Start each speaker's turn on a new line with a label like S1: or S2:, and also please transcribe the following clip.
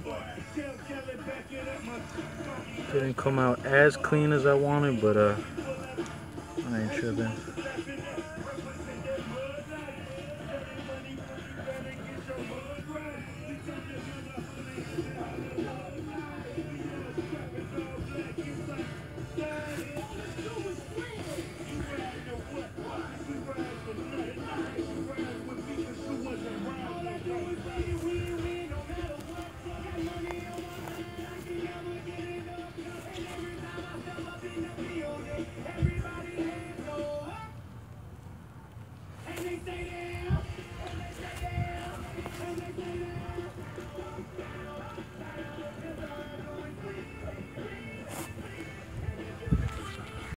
S1: Didn't come out as clean as I wanted, but I ain't tripping.